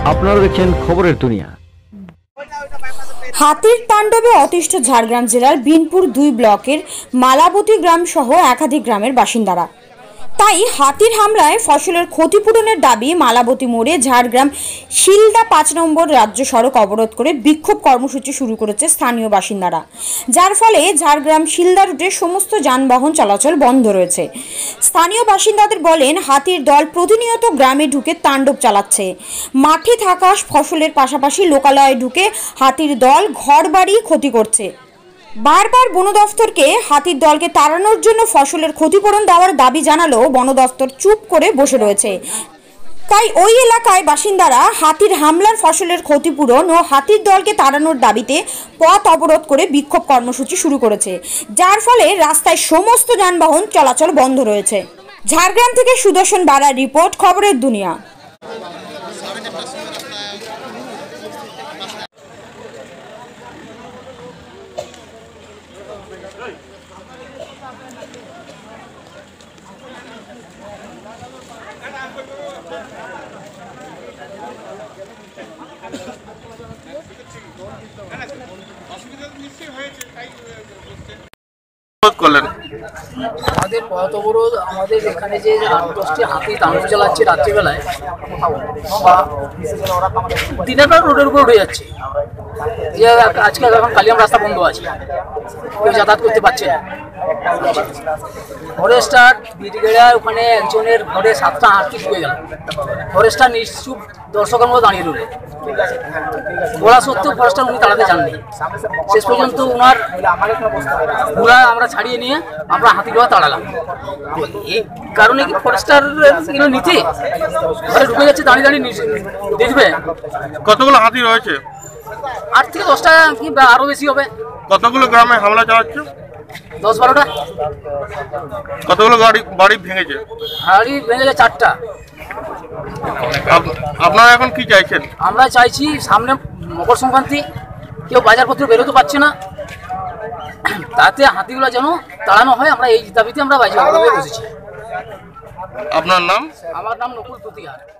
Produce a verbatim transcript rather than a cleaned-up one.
আপনারা দেখছেন খবরের দুনিয়া। হাতির তাণ্ডবে অতিষ্ঠ ঝাড়গ্রাম জেলার বিনপুর দুই ব্লকের মালাবতী গ্রাম সহ একাধিক গ্রামের বাসিন্দারা। তাই হাতির হামলায় ফসলের ক্ষতিপূরণের দাবি মালাবতী মোড়ে ঝাড়গ্রাম শিলদা পাঁচ নম্বর রাজ্য সড়ক অবরোধ করে বিক্ষোভ কর্মসূচি শুরু করেছে স্থানীয় বাসিন্দারা, যার ফলে ঝাড়গ্রাম শিলদা রুটে সমস্ত যানবাহন চলাচল বন্ধ রয়েছে। স্থানীয় বাসিন্দাদের বলেন, হাতির দল প্রতিনিয়ত গ্রামে ঢুকে তাণ্ডব চালাচ্ছে। মাঠে থাকা ফসলের পাশাপাশি লোকালয়ে ঢুকে হাতির দল ঘরবাড়ি ক্ষতি করছে। বারবার বন দফতরকে হাতির দলকে তাড়ানোর জন্য ফসলের ক্ষতিপূরণ দেওয়ার দাবি জানালেও বন দফতর চুপ করে বসে রয়েছে। তাই ওই এলাকায় বাসিন্দারা হাতির হামলার ফসলের ক্ষতিপূরণ ও হাতির দলকে তাড়ানোর দাবিতে পথ অবরোধ করে বিক্ষোভ কর্মসূচি শুরু করেছে, যার ফলে রাস্তায় সমস্ত যানবাহন চলাচল বন্ধ রয়েছে। ঝাড়গ্রাম থেকে সুদর্শন বারার রিপোর্ট, খবরের দুনিয়া। আমাদের পথ অবরোধ আমাদের এখানে যে দশটি হাতি তাণ্ডব চালাচ্ছে রাত্রিবেলায় বা দিনের বেলা রোডের উপর উঠে যাচ্ছে। যে আজকে এখন কালিয়াম রাস্তা বন্ধ আছে, কেউ যাতায়াত করতে পারছে না। ফরেস্টার বিটিগেড়া ওখানে একজনের ঘরে সাতটা হাতি ঢুকে গেল। ফরেস্টার নিশ্চুপ দর্শকের মতো দাঁড়িয়ে রইল। বলা সত্ত্বেও ফরেস্টার উনি তাড়াতে যাননি। শেষ পর্যন্ত ওনার ঘোড়া আমরা ছাড়িয়ে নিয়ে আমরা হাতি ঘোড়া তাড়ালাম। এই কারণে কি ফরেস্টার নীতি ঘরে ঢুকে যাচ্ছে, দাঁড়িয়ে দাঁড়িয়ে দেখবে। কতগুলো হাতি রয়েছে? আট থেকে দশটা কি আরো বেশি হবে। কতগুলো গ্রামে হামলা চালাচ্ছে? দশ বারোটা। কতগুলো গাড়ি বাড়ি ভেঙেছে? বাড়ি ভেঙেছে চারটা। আপনারা এখন কি চাইছেন? আমরা চাইছি সামনে মকর সংক্রান্তি, কেউ বাজারপত্র বেরোতে পারছে না, তাতে হাতিগুলো যেন তাড়ানো হয়। আমরা এই দাবিতে আমরা বাজারে বসেছি। আপনার নাম? আমার নাম নকুল প্রতিহার।